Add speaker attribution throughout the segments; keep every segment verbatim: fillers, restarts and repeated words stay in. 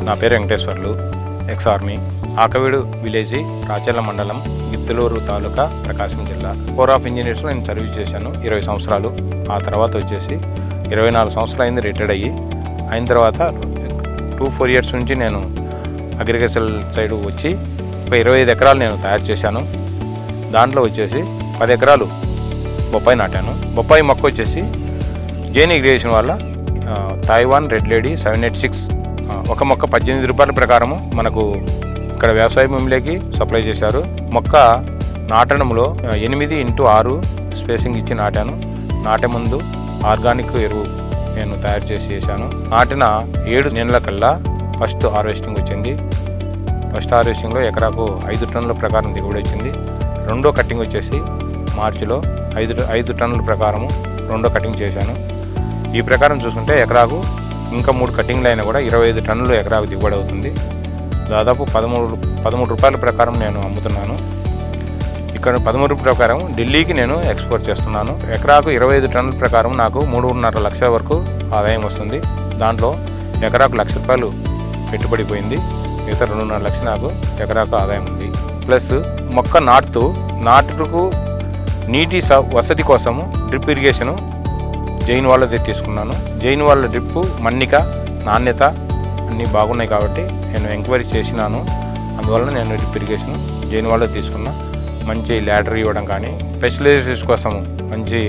Speaker 1: నా పేరు Venkateswarlu, ex army, Akaveedu village, Racharla మండలం, గిద్దలూరు తాలూకా, ప్రకాశం జిల్లా. కోర్ ఆఫ్ ఇంజనీర్స్లో నేను సర్వీస్ చేశాను ఇరవై సంవత్సరాలు. ఆ తర్వాత వచ్చేసి ఇరవై నాలుగు సంవత్సరాలు అయింది రిటైర్డ్ అయ్యి. అయిన తర్వాత టూ ఫోర్ ఇయర్స్ నుంచి నేను అగ్రికల్చర్ సైడ్ వచ్చి ఒక ఇరవై ఐదు ఎకరాలు నేను తయారు చేశాను. దాంట్లో వచ్చేసి పది ఎకరాలు బొప్పాయి నాటాను. బొప్పాయి మొక్క వచ్చేసి జైన్ ఇరిగేషన్ వల్ల Taiwan red lady seven eight six ఒక మొక్క పద్దెనిమిది రూపాయల ప్రకారము మనకు ఇక్కడ వ్యవసాయ భూమిలోకి సప్లై చేశారు. మొక్క నాటడంలో ఎనిమిది ఇంటూ ఆరు స్పేసింగ్ ఇచ్చి నాటాను. నాటే ముందు ఆర్గానిక్ ఎరువు నేను తయారు చేసి చేశాను. నాటిన ఏడు నెలల కల్లా ఫస్ట్ హార్వెస్టింగ్ వచ్చింది. ఫస్ట్ హార్వెస్టింగ్లో ఎకరాకు ఐదు టన్నుల ప్రకారం దిగుబడి వచ్చింది. రెండో కటింగ్ వచ్చేసి మార్చిలో ఐదు ఐదు టన్నుల ప్రకారము రెండో కటింగ్ చేశాను. ఈ ప్రకారం చూసుకుంటే ఎకరాకు ఇంకా మూడు కటింగ్లు అయినా కూడా ఇరవై ఐదు టన్నులు ఎకరాకు దిగుబడి అవుతుంది. దాదాపు పదమూడు పదమూడు రూపాయల ప్రకారం నేను అమ్ముతున్నాను. ఇక్కడ పదమూడు ప్రకారం ఢిల్లీకి నేను ఎక్స్పోర్ట్ చేస్తున్నాను. ఎకరాకు ఇరవై ఐదు టన్నుల ప్రకారం నాకు మూడున్నర లక్షల వరకు ఆదాయం వస్తుంది. దాంట్లో ఎకరాకు లక్ష రూపాయలు పెట్టుబడి పోయింది. మిగతా రెండున్నర లక్షలు నాకు ఎకరాకు ఆదాయం ఉంది. ప్లస్ మొక్క నాటుతూ నాటుకు నీటి వసతి కోసము డ్రిప్ ఇరిగేషను జైన్ వాళ్ళది తీసుకున్నాను. జైన్ వాళ్ళ డ్రిప్పు మన్నిక నాణ్యత అన్నీ బాగున్నాయి కాబట్టి నేను ఎంక్వైరీ చేసినాను. అందువల్ల నేను డ్రిప్ ఇరిగేషన్ జైన్ వాళ్ళది తీసుకున్నా. మంచి ల్యాడర్ ఇవ్వడం కానీ, స్పెషలైజేషన్స్ కోసము మంచి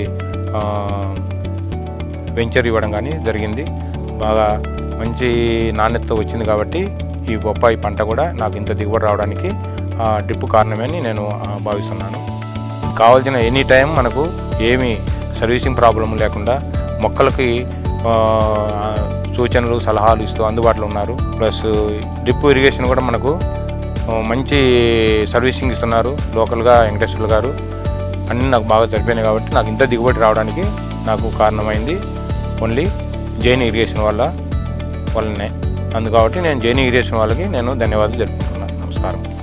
Speaker 1: వెంచర్ ఇవ్వడం కానీ జరిగింది. బాగా మంచి నాణ్యత వచ్చింది కాబట్టి ఈ బొప్పాయి పంట కూడా నాకు ఇంత దిగుబడి రావడానికి డ్రిప్ కారణమని నేను భావిస్తున్నాను. కావాల్సిన ఎనీ టైం మనకు ఏమీ సర్వీసింగ్ ప్రాబ్లం లేకుండా మొక్కలకి సూచనలు సలహాలు ఇస్తూ అందుబాటులో ఉన్నారు. ప్లస్ డ్రిప్ ఇరిగేషన్ కూడా మనకు మంచి సర్వీసింగ్ ఇస్తున్నారు లోకల్గా వెంకటేశ్వర్లు గారు. అన్నీ నాకు బాగా సరిపోయినాయి కాబట్టి నాకు ఇంత దిగుబడి రావడానికి నాకు కారణమైంది ఓన్లీ జైన్ ఇరిగేషన్ వల్ల వల్లనే. అందు కాబట్టి నేను జైన్ ఇరిగేషన్ వాళ్ళకి నేను ధన్యవాదాలు తెలుపుతున్నాను. నమస్కారం.